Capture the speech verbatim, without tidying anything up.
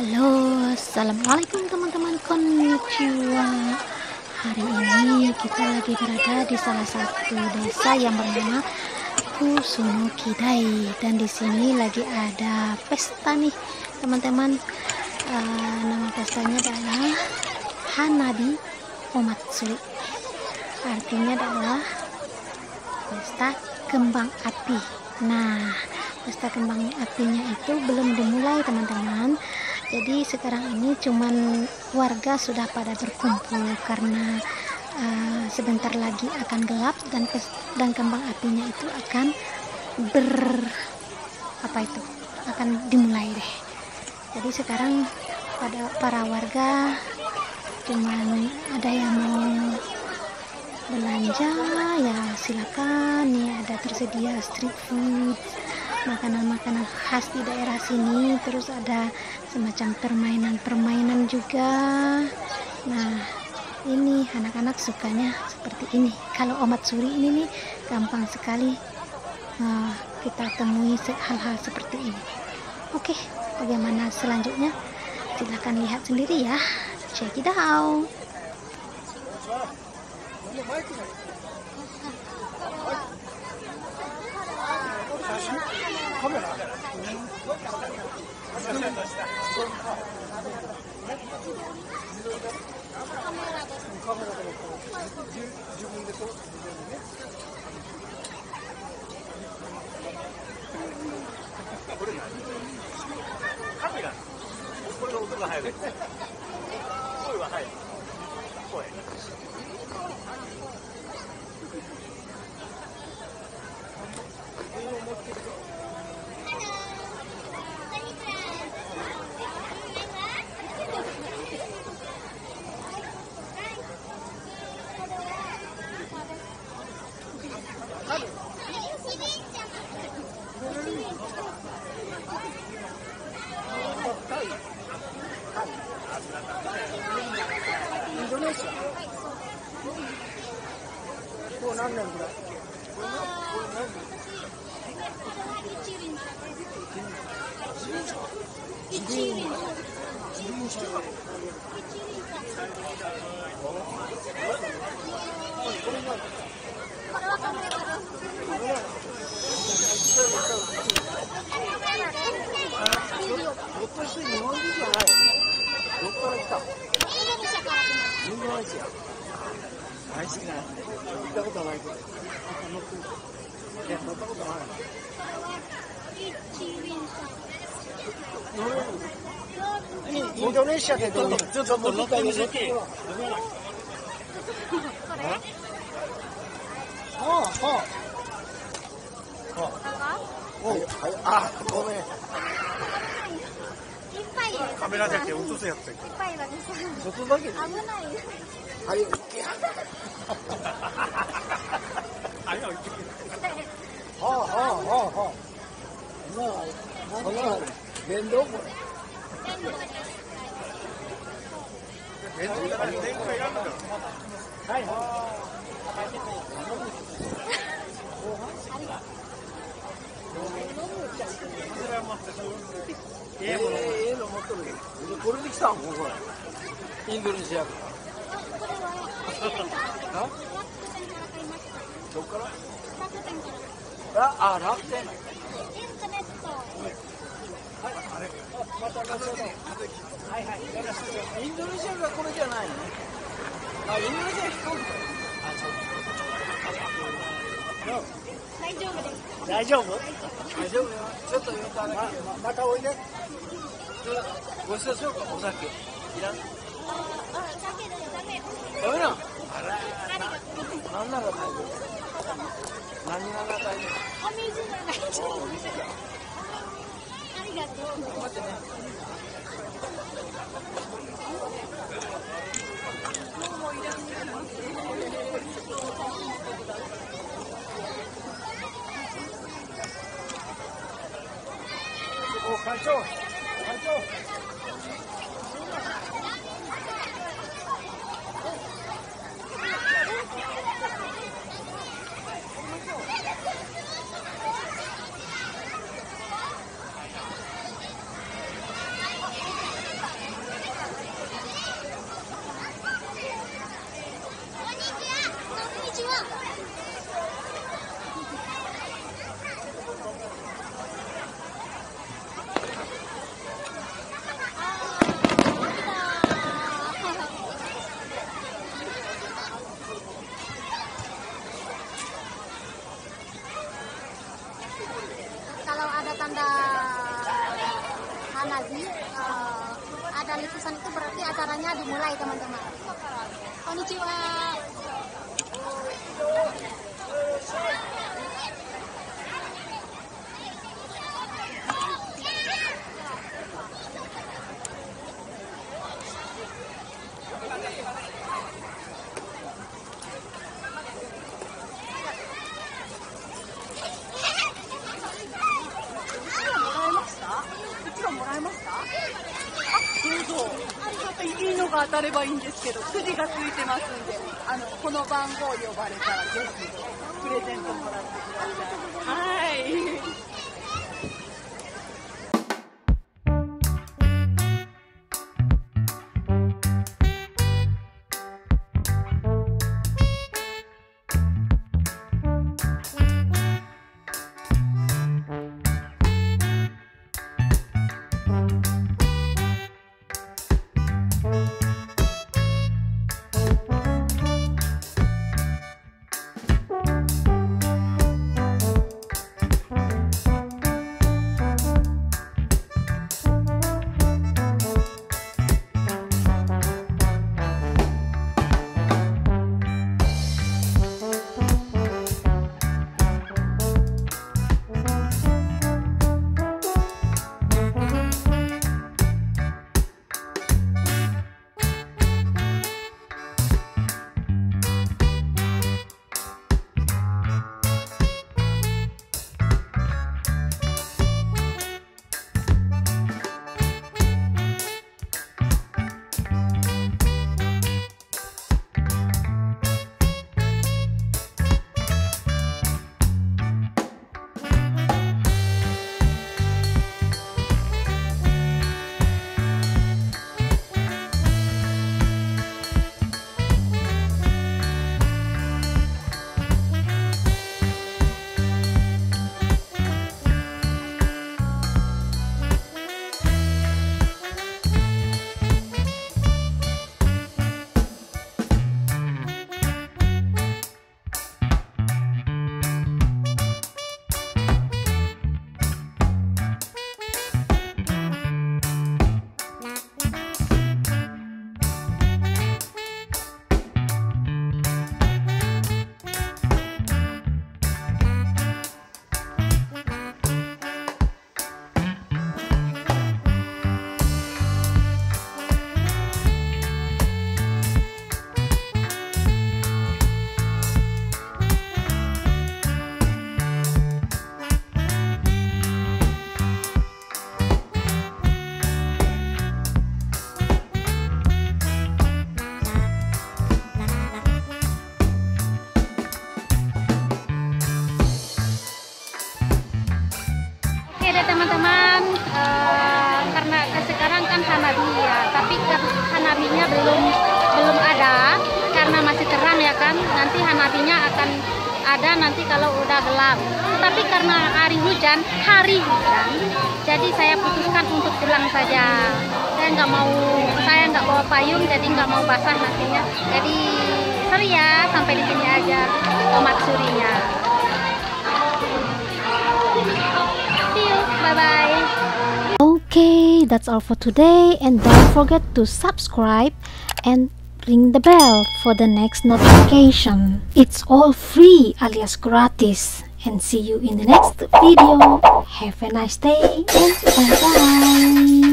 Halo, assalamualaikum teman-teman, konnichiwa. Hari ini kita lagi berada di salah satu desa yang bernama Kusuno Kidai, dan di sini lagi ada pesta nih teman-teman. Uh, nama pestanya adalah Hanabi Omatsuri. Artinya adalah pesta kembang api. Nah, pesta kembang apinya itu belum dimulai teman-teman. Jadi sekarang ini cuman warga sudah pada berkumpul karena uh, sebentar lagi akan gelap dan dan kembang apinya itu akan ber apa itu akan dimulai deh. Jadi sekarang pada para warga cuman ada yang mau belanja ya silakan, nih ada tersedia street food, makanan-makanan khas di daerah sini, terus ada semacam permainan-permainan juga. Nah, ini anak-anak sukanya seperti ini. Kalau omatsuri ini nih gampang sekali uh, kita temui hal-hal seperti ini. Oke, bagaimana selanjutnya? Silahkan lihat sendiri ya. Check it out. Indonesia. Oh, nanti berapa? Indonesiaでどう？ちょっと乗ってみて。ああ、ああ、ごめん。カメラだけ映せやって。いっぱいはです。ちょっとだけ。危ない。はい。はい。はあはあはあはあ。なあ、この電動これ。電動から電動いらんのか。はいはい。ええもの、ええの持っとる。これで来たんこれ。インドネシアから。どっから？あ、あ、楽天。インターネット。はい、あれ。また楽天。はいはい。インドネシアがこれじゃないの？あ、インドネシア飛行機。あ、そう。大丈夫です。大丈夫？大丈夫よ。ちょっと寄ってあげて。ま、またおいで。ごちそうしようか、お酒。いらん？あ、酒でダメ。ダメなの？あら。何なら大丈夫？何なら大丈夫？お水なら大丈夫。ありがとう。待ってね。もういらんね。お、会長、会長。 acara dimulai, teman-teman. Konnichiwa. いいのが当たればいいんですけど、くじがついてますんで、あのこの番号呼ばれたらぜひプレゼントもらってください。はい。 Teman-teman, uh, karena sekarang kan Hanabi ya, tapi Hanabinya belum belum ada karena masih terang ya kan. Nanti Hanabinya akan ada nanti kalau udah gelap. Tapi karena hari hujan, hari hujan, jadi saya putuskan untuk pulang saja. Saya nggak mau, saya nggak bawa payung, jadi nggak mau basah nantinya. Jadi sorry ya, sampai di sini aja Omatsurinya. Bye-bye. Okay, that's all for today, and don't forget to subscribe and ring the bell for the next notification. It's all free alias gratis, and see you in the next video. Have a nice day and bye-bye.